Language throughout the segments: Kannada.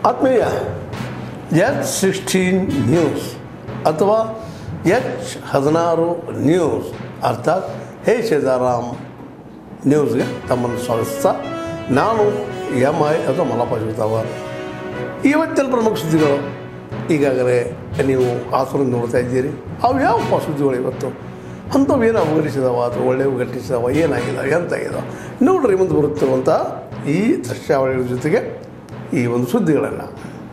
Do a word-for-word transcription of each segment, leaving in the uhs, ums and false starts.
ಆತ್ಮೀಯ ಎಚ್ ಸಿಕ್ಸ್ಟೀನ್ ನ್ಯೂಸ್ ಅಥವಾ ಎಚ್ ಹದಿನಾರು ನ್ಯೂಸ್ ಅರ್ಥಾತ್ ಹೇ ಸೀತಾರಾಮ್ ನ್ಯೂಸ್ಗೆ ತಮ್ಮನ್ನು ಸ್ವಾಗತಿಸ್ತಾ ನಾನು ಎಮ್ ಐ ಅಥವಾ ಮಲ್ಲಪ್ಪ ಶಿವತಾವರ್. ಇವತ್ತಿನ ಪ್ರಮುಖ ಸುದ್ದಿಗಳು ಈಗಾಗಲೇ ನೀವು ಆಸರು ನೋಡ್ತಾ ಇದ್ದೀರಿ. ಅವು ಯಾವ ಸುದ್ದಿಗಳು ಇವತ್ತು ಅಂಥವು ಏನು ಅವಘಟಿಸಿದಾವ ಅಥವಾ ಒಳ್ಳೆಯವು ಘಟಿಸಿದಾವ, ಏನಾಗಿದಾವೆ, ಎಂತಾಗಿದಾವೆ ನೋಡ್ರಿ ಮುಂದೆ ಬರುತ್ತಿರುವಂಥ ಈ ದೃಶ್ಯಾವಳಿಗಳ ಜೊತೆಗೆ ಈ ಒಂದು ಸುದ್ದಿಗಳನ್ನು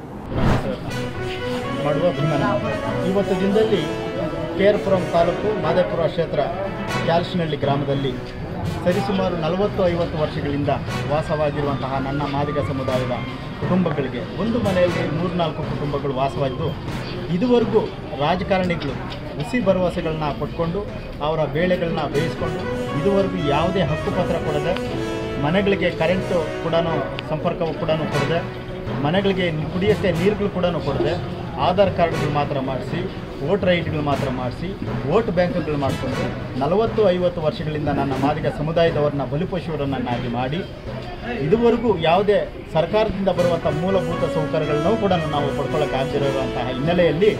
ಮಾಡುವ ಭೀಮನ ಇವತ್ತು ದಿನದಲ್ಲಿ ಕೆ ಆರ್ ಪುರಂ ತಾಲೂಕು ಮಾದೇಪುರ ಕ್ಷೇತ್ರ ಕ್ಯಾಲ್ಶಿನಹಳ್ಳಿ ಗ್ರಾಮದಲ್ಲಿ ಸರಿಸುಮಾರು ನಲವತ್ತು ಐವತ್ತು ವರ್ಷಗಳಿಂದ ವಾಸವಾಗಿರುವಂತಹ ನನ್ನ ಮಾದಿಗ ಸಮುದಾಯದ ಕುಟುಂಬಗಳಿಗೆ ಒಂದು ಮನೆಯಲ್ಲಿ ಮೂರ್ನಾಲ್ಕು ಕುಟುಂಬಗಳು ವಾಸವಾಗಿದ್ದು, ಇದುವರೆಗೂ ರಾಜಕಾರಣಿಗಳು ಹುಸಿ ಭರವಸೆಗಳನ್ನ ಕೊಟ್ಕೊಂಡು ಅವರ ಬೇಳೆಗಳನ್ನ ಬೇಯಿಸ್ಕೊಂಡು ಇದುವರೆಗೂ ಯಾವುದೇ ಹಕ್ಕುಪತ್ರ ಕೊಡದೆ, ಮನೆಗಳಿಗೆ ಕರೆಂಟು ಕೂಡ ಸಂಪರ್ಕವು ಕೂಡ ಕೊಡದೆ, ಮನೆಗಳಿಗೆ ಕುಡಿಯೋಕ್ಕೆ ನೀರುಗಳು ಕೂಡ ಕೊಡದೆ, ಆಧಾರ್ ಕಾರ್ಡ್ಗಳು ಮಾತ್ರ ಮಾಡಿಸಿ, ವೋಟರ್ ಐ ಡಿಗಳು ಮಾತ್ರ ಮಾಡಿಸಿ, ವೋಟ್ ಬ್ಯಾಂಕ್ಗಳು ಮಾಡಿಕೊಂಡು ನಲವತ್ತು ಐವತ್ತು ವರ್ಷಗಳಿಂದ ನನ್ನ ಮಾದಿಗ ಸಮುದಾಯದವ್ರನ್ನ ಬಲಿಪಶುವರನ್ನಾಗಿ ಮಾಡಿ ಇದುವರೆಗೂ ಯಾವುದೇ ಸರ್ಕಾರದಿಂದ ಬರುವಂಥ ಮೂಲಭೂತ ಸೌಕರ್ಯಗಳನ್ನು ಕೂಡ ನಾವು ಪಡ್ಕೊಳ್ಳೋಕ್ಕಾಗದಿರುವಂತಹ ಹಿನ್ನೆಲೆಯಲ್ಲಿ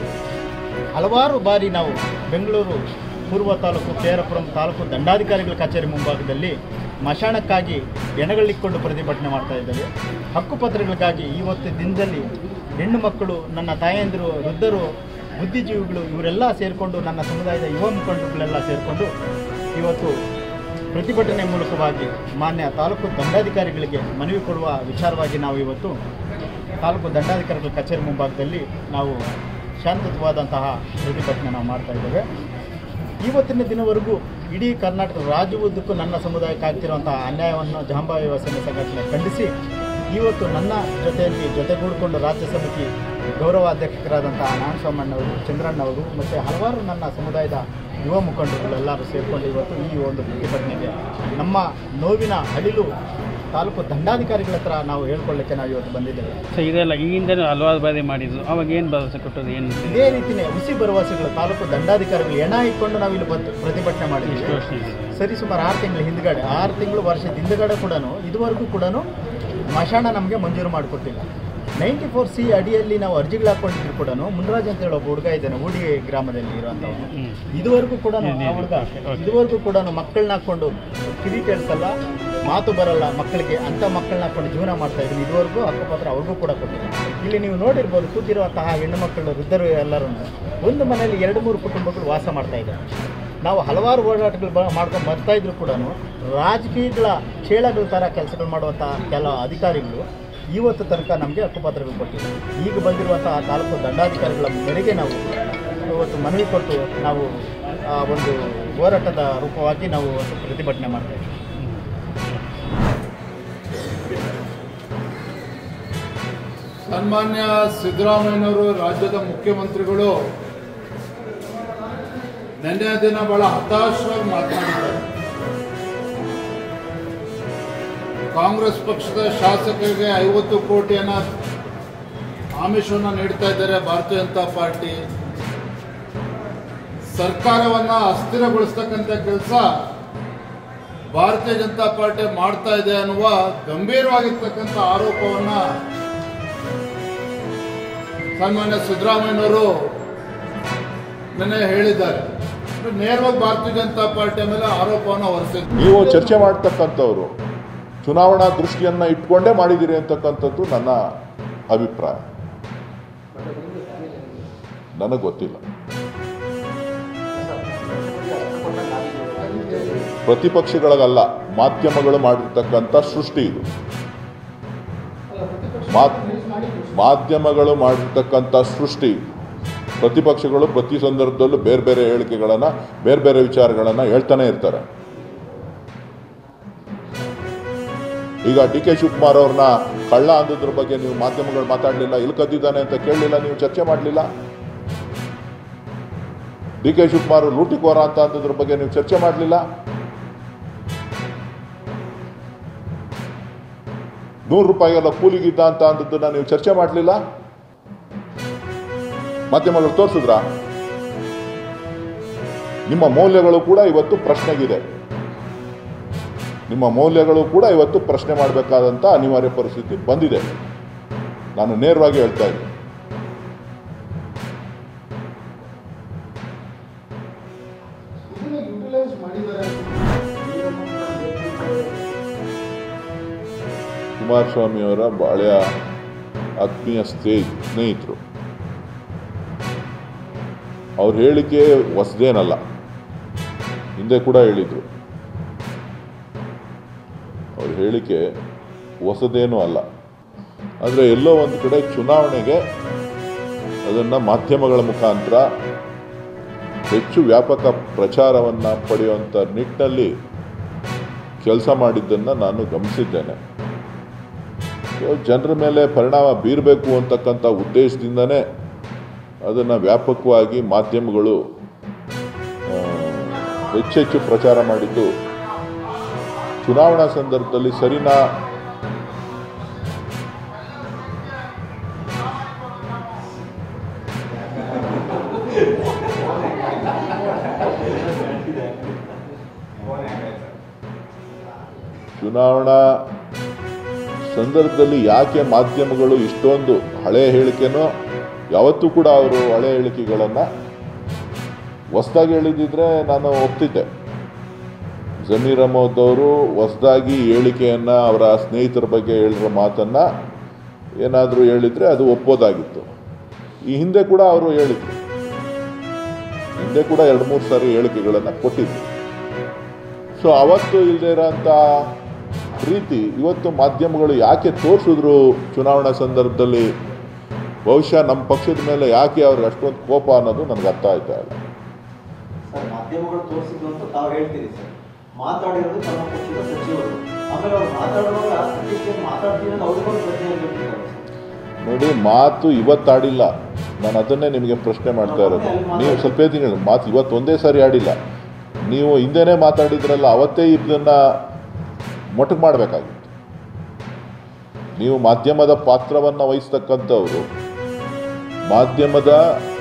ಹಲವಾರು ಬಾರಿ ನಾವು ಬೆಂಗಳೂರು ಪೂರ್ವ ತಾಲೂಕು ಕೆ ಆರ್ ಪುರಂ ತಾಲೂಕು ದಂಡಾಧಿಕಾರಿಗಳ ಕಚೇರಿ ಮುಂಭಾಗದಲ್ಲಿ ಮಶಾಣಕ್ಕಾಗಿ ಎಣಗಳಿಕ್ಕೊಂಡು ಪ್ರತಿಭಟನೆ ಮಾಡ್ತಾ ಇದ್ದೇವೆ. ಹಕ್ಕುಪತ್ರಗಳಿಗಾಗಿ ಇವತ್ತು ದಿನದಲ್ಲಿ ಹೆಣ್ಣು ಮಕ್ಕಳು, ನನ್ನ ತಾಯಂದಿರು, ವೃದ್ಧರು, ಬುದ್ಧಿಜೀವಿಗಳು ಇವರೆಲ್ಲ ಸೇರಿಕೊಂಡು ನನ್ನ ಸಮುದಾಯದ ಯುವ ಮುಖಂಡರುಗಳೆಲ್ಲ ಸೇರಿಕೊಂಡು ಇವತ್ತು ಪ್ರತಿಭಟನೆ ಮೂಲಕವಾಗಿ ಮಾನ್ಯ ತಾಲೂಕು ದಂಡಾಧಿಕಾರಿಗಳಿಗೆ ಮನವಿ ಕೊಡುವ ವಿಚಾರವಾಗಿ ನಾವು ಇವತ್ತು ತಾಲೂಕು ದಂಡಾಧಿಕಾರಿಗಳ ಕಚೇರಿ ಮುಂಭಾಗದಲ್ಲಿ ನಾವು ಶಾಂತಯುತವಾದಂತಹ ಪ್ರತಿಭಟನೆ ನಾವು ಮಾಡ್ತಾ ಇದ್ದೇವೆ. ಇವತ್ತಿನ ದಿನವರೆಗೂ ಇಡೀ ಕರ್ನಾಟಕ ರಾಜ್ಯವುದ್ದಕ್ಕೂ ನನ್ನ ಸಮುದಾಯಕ್ಕೆ ಆಗ್ತಿರುವಂತಹ ಅನ್ಯಾಯವನ್ನು ಜಹಾಂಬಾಯಿ ಸೇನೆ ಸಂಘಟನೆ ಖಂಡಿಸಿ ಇವತ್ತು ನನ್ನ ಜೊತೆಯಲ್ಲಿ ಜೊತೆಗೂಡಿಕೊಂಡು ರಾಜ್ಯ ಸಮಿತಿ ಗೌರವ ಅಧ್ಯಕ್ಷರಾದಂತಹ ನಾರಾಯಣಸ್ವಾಮಣ್ಣವರು, ಚಂದ್ರಣ್ಣವರು ಮತ್ತು ಹಲವಾರು ನನ್ನ ಸಮುದಾಯದ ಯುವ ಮುಖಂಡರುಗಳೆಲ್ಲರೂ ಸೇರಿಕೊಂಡು ಇವತ್ತು ಈ ಒಂದು ಪ್ರತಿಭಟನೆಗೆ ನಮ್ಮ ನೋವಿನ ಅಳಿಲು ತಾಲೂಕು ದಂಡಾಧಿಕಾರಿಗಳ ಹತ್ರ ನಾವು ಹೇಳ್ಕೊಳ್ಳಿಕ್ಕೆ ನಾವು ಇವತ್ತು ಬಂದಿದ್ದೇವೆ. ಸೊ ಇದೆಲ್ಲ ಈಗಿಂದಲೂ ಹಲವಾರು ಬಾರಿ ಮಾಡಿದ್ರು, ಅವಾಗ ಏನು ಭರವಸೆ ಕೊಟ್ಟರು? ಏನು ಇದೇ ರೀತಿಯೇ ಹುಸಿ ಭರವಸೆಗಳು ತಾಲೂಕು ದಂಡಾಧಿಕಾರಿಗಳು ಎಣ ಇಟ್ಕೊಂಡು ನಾವು ಇಲ್ಲಿ ಬಂದು ಪ್ರತಿಭಟನೆ ಮಾಡಿದ್ದೀವಿ. ಸರಿ ಸುಮಾರು ಆರು ತಿಂಗಳ ಹಿಂದ್ಗಡೆ ಆರು ತಿಂಗಳು ವರ್ಷದ ಹಿಂದ್ಗಡೆ ಕೂಡ ಇದುವರೆಗೂ ಕೂಡ ಮಶಾಣ ನಮಗೆ ಮಂಜೂರು ಮಾಡಿಕೊಟ್ಟಿಲ್ಲ. ನೈಂಟಿ ಫೋರ್ ಸಿ ಅಡಿಯಲ್ಲಿ ನಾವು ಅರ್ಜಿಗಳು ಹಾಕ್ಕೊಂಡಿದ್ರು ಕೂಡ ಮುನ್ರಾಜ್ ಅಂತ ಹೇಳೋ ಒಬ್ಬ ಹುಡುಗ ಇದ್ದಾನೆ ಊಡಿ ಗ್ರಾಮದಲ್ಲಿ ಇರುವಂಥವ್ರು. ಇದುವರೆಗೂ ಕೂಡ ಹುಡುಗ ಇದುವರೆಗೂ ಕೂಡ ಮಕ್ಕಳನ್ನ ಹಾಕ್ಕೊಂಡು ಕಿವಿ ಕೇಳಿಸಲ್ಲ, ಮಾತು ಬರಲ್ಲ ಮಕ್ಕಳಿಗೆ, ಅಂಥ ಮಕ್ಕಳನ್ನ ಹಾಕ್ಕೊಂಡು ಜೀವನ ಮಾಡ್ತಾ ಇದ್ದೀನಿ. ಇದುವರೆಗೂ ಹಕ್ಕುಪತ್ರ ಅವ್ರಿಗೂ ಕೂಡ ಕೊಟ್ಟಿಲ್ಲ. ಇಲ್ಲಿ ನೀವು ನೋಡಿರ್ಬೋದು ಕೂತಿರುವಂತಹ ಹೆಣ್ಣು ಮಕ್ಕಳು, ವೃದ್ಧರು ಎಲ್ಲರೂ ಒಂದು ಮನೆಯಲ್ಲಿ ಎರಡು ಮೂರು ಕುಟುಂಬಗಳು ವಾಸ ಮಾಡ್ತಾ ಇದ್ದಾರೆ. ನಾವು ಹಲವಾರು ಹೋರಾಟಗಳು ಬ ಮಾಡ್ಕೊಂಡು ಬರ್ತಾ ಇದ್ರು ಕೂಡ ರಾಜಕೀಯಗಳ ಚೇಳಗಳ ಥರ ಕೆಲಸಗಳು ಮಾಡುವಂಥ ಕೆಲ ಅಧಿಕಾರಿಗಳು ಇವತ್ತು ತನಕ ನಮಗೆ ಹಕ್ಕುಪತ್ರಗಳು ಕೊಟ್ಟಿಲ್ಲ. ಈಗ ಬಂದಿರುವಂತಹ ತಾಲೂಕು ದಂಡಾಧಿಕಾರಿಗಳ ಮೇರೆಗೆ ನಾವು ಇವತ್ತು ಮನವಿ ಕೊಟ್ಟು ನಾವು ಒಂದು ಹೋರಾಟದ ರೂಪವಾಗಿ ನಾವು ಪ್ರತಿಭಟನೆ ಮಾಡ್ತಾ ಇದ್ದೀವಿ. ಸನ್ಮಾನ್ಯ ಸಿದ್ದರಾಮಯ್ಯನವರು ರಾಜ್ಯದ ಮುಖ್ಯಮಂತ್ರಿಗಳು ನಿನ್ನೆ ದಿನ ಬಹಳ ಹತಾಶವಾಗಿ ಮಾತನಾಡಿದ್ದಾರೆ. ಕಾಂಗ್ರೆಸ್ ಪಕ್ಷದ ಶಾಸಕರಿಗೆ ಐವತ್ತು ಕೋಟಿಯನ್ನ ಆಮಿಷವನ್ನು ನೀಡ್ತಾ ಇದ್ದಾರೆ ಭಾರತೀಯ ಜನತಾ ಪಾರ್ಟಿ. ಸರ್ಕಾರವನ್ನ ಅಸ್ಥಿರಗೊಳಿಸ್ತಕ್ಕಂಥ ಕೆಲಸ ಭಾರತೀಯ ಜನತಾ ಪಾರ್ಟಿ ಮಾಡ್ತಾ ಇದೆ ಅನ್ನುವ ಗಂಭೀರವಾಗಿರ್ತಕ್ಕಂಥ ಆರೋಪವನ್ನ ಸನ್ಮಾನ್ಯ ಸಿದ್ದರಾಮಯ್ಯನವರು ನಿನ್ನೆ ಹೇಳಿದ್ದಾರೆ. ನೇರವಾಗಿ ಭಾರತೀಯ ಜನತಾ ಪಾರ್ಟಿಯ ಮೇಲೆ ಆರೋಪವನ್ನು ಹೊರಿಸಿದ್ದಾರೆ. ನೀವು ಚರ್ಚೆ ಮಾಡ್ತಕ್ಕಂಥವ್ರು ಚುನಾವಣಾ ದೃಷ್ಟಿಯನ್ನ ಇಟ್ಕೊಂಡೇ ಮಾಡಿದಿರಿ ಅಂತಕ್ಕಂಥದ್ದು ನನ್ನ ಅಭಿಪ್ರಾಯ. ನನಗೆ ಗೊತ್ತಿಲ್ಲ. ಪ್ರತಿಪಕ್ಷಗಳಿಗಲ್ಲ, ಮಾಧ್ಯಮಗಳು ಮಾಡಿರ್ತಕ್ಕಂಥ ಸೃಷ್ಟಿ ಇದು. ಮಾಧ್ಯಮಗಳು ಮಾಡಿರ್ತಕ್ಕಂಥ ಸೃಷ್ಟಿ. ಪ್ರತಿಪಕ್ಷಗಳು ಪ್ರತಿ ಸಂದರ್ಭದಲ್ಲೂ ಬೇರೆ ಬೇರೆ ಹೇಳಿಕೆಗಳನ್ನು, ಬೇರೆ ಬೇರೆ ವಿಚಾರಗಳನ್ನು ಹೇಳ್ತಾನೆ ಇರ್ತಾರೆ. ಈಗ ಡಿ ಕೆ ಶಿವಕುಮಾರ್ ಅವ್ರನ್ನ ಕಳ್ಳ ಅಂದದ್ರ ಬಗ್ಗೆ ನೀವು ಮಾಧ್ಯಮಗಳು ಮಾತಾಡಲಿಲ್ಲ, ಇಲ್ಲಿ ಕದ್ದಿದ್ದಾನೆ ಅಂತ ಕೇಳಲಿಲ್ಲ, ನೀವು ಚರ್ಚೆ ಮಾಡಲಿಲ್ಲ. ಡಿ ಕೆ ಶಿವಕುಮಾರ್ ಲೂಟಿಕೋರ ಅಂತ ಅಂದದ್ರ ಬಗ್ಗೆ ನೀವು ಚರ್ಚೆ ಮಾಡಲಿಲ್ಲ. ನೂರು ರೂಪಾಯಿಗೆಲ್ಲ ಕೂಲಿಗಿದ್ದ ಅಂತ ಅಂದದ್ದನ್ನ ನೀವು ಚರ್ಚೆ ಮಾಡಲಿಲ್ಲ. ಮಾಧ್ಯಮಗಳು ತೋರಿಸಿದ್ರ? ನಿಮ್ಮ ಮೌಲ್ಯಗಳು ಕೂಡ ಇವತ್ತು ಪ್ರಶ್ನೆಗಿದೆ. ನಿಮ್ಮ ಮೌಲ್ಯಗಳು ಕೂಡ ಇವತ್ತು ಪ್ರಶ್ನೆ ಮಾಡಬೇಕಾದಂಥ ಅನಿವಾರ್ಯ ಪರಿಸ್ಥಿತಿ ಬಂದಿದೆ. ನಾನು ನೇರವಾಗಿ ಹೇಳ್ತಾ ಇದ್ದೀನಿ. ಕುಮಾರಸ್ವಾಮಿಯವರ ಹಳೆಯ ಆತ್ಮೀಯ ಸ್ನೇಹಿತರು. ಅವ್ರ ಹೇಳಿಕೆ ಹೊಸದೇನಲ್ಲ, ಹಿಂದೆ ಕೂಡ ಹೇಳಿದರು. ಅವ್ರ ಹೇಳಿಕೆ ಹೊಸದೇನೂ ಅಲ್ಲ. ಆದರೆ ಎಲ್ಲೋ ಒಂದು ಕಡೆ ಚುನಾವಣೆಗೆ ಅದನ್ನು ಮಾಧ್ಯಮಗಳ ಮುಖಾಂತರ ಹೆಚ್ಚು ವ್ಯಾಪಕ ಪ್ರಚಾರವನ್ನು ಪಡೆಯುವಂಥ ನಿಟ್ಟಿನಲ್ಲಿ ಕೆಲಸ ಮಾಡಿದ್ದನ್ನು ನಾನು ಗಮನಿಸಿದ್ದೇನೆ. ಜನರ ಮೇಲೆ ಪರಿಣಾಮ ಬೀರಬೇಕು ಅಂತಕ್ಕಂಥ ಉದ್ದೇಶದಿಂದನೇ ಅದನ್ನು ವ್ಯಾಪಕವಾಗಿ ಮಾಧ್ಯಮಗಳು ಹೆಚ್ಚೆಚ್ಚು ಪ್ರಚಾರ ಮಾಡಿದ್ದು ಚುನಾವಣಾ ಸಂದರ್ಭದಲ್ಲಿ ಸರಿನಾ? ಚುನಾವಣಾ ಸಂದರ್ಭದಲ್ಲಿ ಯಾಕೆ ಮಾಧ್ಯಮಗಳು ಇಷ್ಟೊಂದು ಹಳೆಯ ಹೇಳಿಕೆನೋ, ಯಾವತ್ತೂ ಕೂಡ ಅವರು ಹಳೆಯ ಹೇಳಿಕೆಗಳನ್ನು ಹೊಸದಾಗಿ ಹೇಳಿದಿದ್ರೆ ನಾನು ಒಪ್ತಿದ್ದೆ. ಜಮೀರ್ ಅಹಮದ್ ಅವರು ಹೊಸದಾಗಿ ಹೇಳಿಕೆಯನ್ನು ಅವರ ಸ್ನೇಹಿತರ ಬಗ್ಗೆ ಹೇಳಿರೋ ಮಾತನ್ನು ಏನಾದರೂ ಹೇಳಿದರೆ ಅದು ಒಪ್ಪೋದಾಗಿತ್ತು. ಈ ಹಿಂದೆ ಕೂಡ ಅವರು ಹೇಳಿದ್ರು, ಹಿಂದೆ ಕೂಡ ಎರಡು ಮೂರು ಸಾರಿ ಹೇಳಿಕೆಗಳನ್ನು ಕೊಟ್ಟಿದ್ರು. ಸೊ ಅವತ್ತು ಇಲ್ಲದೆ ಇರೋಂಥ ಪ್ರೀತಿ ಇವತ್ತು ಮಾಧ್ಯಮಗಳು ಯಾಕೆ ತೋರಿಸಿದ್ರು ಚುನಾವಣಾ ಸಂದರ್ಭದಲ್ಲಿ? ಬಹುಶಃ ನಮ್ಮ ಪಕ್ಷದ ಮೇಲೆ ಯಾಕೆ ಅವ್ರಿಗೆ ಅಷ್ಟೊಂದು ಕೋಪ ಅನ್ನೋದು ನನಗೆ ಅರ್ಥ ಆಯ್ತಾ ಇಲ್ಲ. ಸರ್, ಮಾಧ್ಯಮಗಳು ತೋರಿಸಿದ್ರು ಅಂತ ತಾವು ಹೇಳ್ತೀರಿ ಸರ್. ಮಾತಾಡಿರೋದು ತಮ್ಮ ಪಕ್ಷದ ಸಚಿವರು, ಆಮೇಲೆ ಅವ್ರು ಮಾತಾಡುವಾಗ ಮಾತಾಡ್ತೀನಿ ಅಂತ ಅವ್ರಿಗೊಂದು ಪ್ರಶ್ನೆ ಹೇಳ್ತಿದ್ದಾರೆ. ನೋಡಿ, ಮಾತು ಇವತ್ತಾಡಿಲ್ಲ, ನಾನು ಅದನ್ನೇ ನಿಮಗೆ ಪ್ರಶ್ನೆ ಮಾಡ್ತಾ ಇರೋದು. ನೀವು ಸ್ವಲ್ಪ ತಿಂಗಳು ಮಾತು ಇವತ್ತು ಒಂದೇ ಸಾರಿ ಆಡಿಲ್ಲ. ನೀವು ಹಿಂದೆನೇ ಮಾತಾಡಿದ್ರಲ್ಲ, ಅವತ್ತೇ ಇದನ್ನು ಮೊಟಕು ಮಾಡಬೇಕಾಗಿತ್ತು. ನೀವು ಮಾಧ್ಯಮದ ಪಾತ್ರವನ್ನು ವಹಿಸ್ತಕ್ಕಂಥವರು, ಮಾಧ್ಯಮದ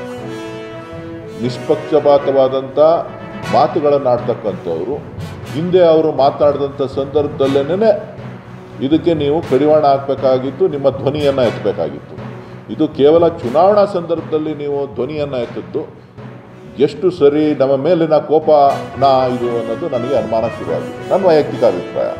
ನಿಷ್ಪಕ್ಷಪಾತವಾದಂಥ ಮಾತುಗಳನ್ನು ಆಡ್ತಕ್ಕಂಥವ್ರು, ಹಿಂದೆ ಅವರು ಮಾತಾಡಿದಂಥ ಸಂದರ್ಭದಲ್ಲೇನೆ ಇದಕ್ಕೆ ನೀವು ಕಡಿವಾಣ ಹಾಕಬೇಕಾಗಿತ್ತು, ನಿಮ್ಮ ಧ್ವನಿಯನ್ನು ಎತ್ತಬೇಕಾಗಿತ್ತು. ಇದು ಕೇವಲ ಚುನಾವಣಾ ಸಂದರ್ಭದಲ್ಲಿ ನೀವು ಧ್ವನಿಯನ್ನು ಎತ್ತಿದ್ದು ಎಷ್ಟು ಸರಿ, ನಮ್ಮ ಮೇಲಿನ ಕೋಪನ ಇದು ಅನ್ನೋದು ನನಗೆ ಅನುಮಾನ ಶುರುವಾಗಿದೆ, ನನ್ನ ವೈಯಕ್ತಿಕ ಅಭಿಪ್ರಾಯ.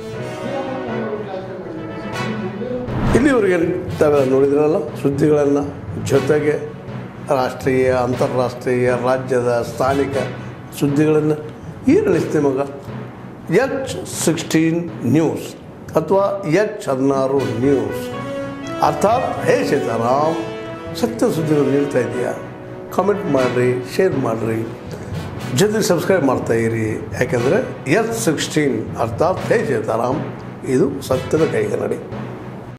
ಇಲ್ಲಿವರೆಗೆ ತಾವೆಲ್ಲ ನೋಡಿದ್ರಲ್ಲ ಸುದ್ದಿಗಳನ್ನು, ಜೊತೆಗೆ ರಾಷ್ಟ್ರೀಯ, ಅಂತಾರಾಷ್ಟ್ರೀಯ, ರಾಜ್ಯದ, ಸ್ಥಾನಿಕ ಸುದ್ದಿಗಳನ್ನು ಈ ನಡೆಸ್ತೀವಿ ಮಗ ಎಚ್ ಸಿಕ್ಸ್ಟೀನ್ ನ್ಯೂಸ್ ಅಥವಾ ಎಚ್ ಹದಿನಾರು ನ್ಯೂಸ್, ಅರ್ಥಾತ್ ಹೇ ಸೀತಾರಾಮ್ ಸತ್ಯ ಸುದ್ದಿಗಳು ನೀಡ್ತಾ ಇದೆಯಾ? ಕಾಮೆಂಟ್ ಮಾಡಿರಿ, ಶೇರ್ ಮಾಡಿರಿ, ಜೊತೆಗೆ ಸಬ್ಸ್ಕ್ರೈಬ್ ಮಾಡ್ತಾಯಿರಿ. ಯಾಕೆಂದರೆ ಎಚ್ ಸಿಕ್ಸ್ಟೀನ್ ಅರ್ಥಾತ್ ಹೇ ಸೀತಾರಾಮ್ ಇದು ಸತ್ಯದ ಕೈಗನ್ನಡಿ.